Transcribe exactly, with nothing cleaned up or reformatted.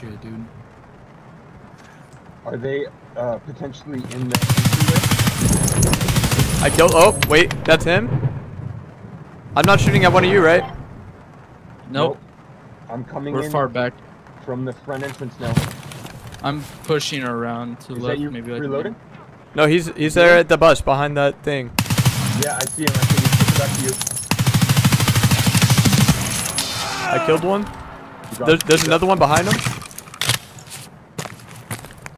shit, dude. Are they uh, potentially in the entryway? I killed. Oh, wait, that's him. I'm not shooting at one of you, right? Nope. Nope. I'm coming We're in far back. from the front entrance now. I'm pushing around to the Is left. that you Maybe like reloading? No, he's he's there at the bus behind that thing. Yeah, I see him. I think he's back to you. I killed one. You got There's, him. there's another one behind him.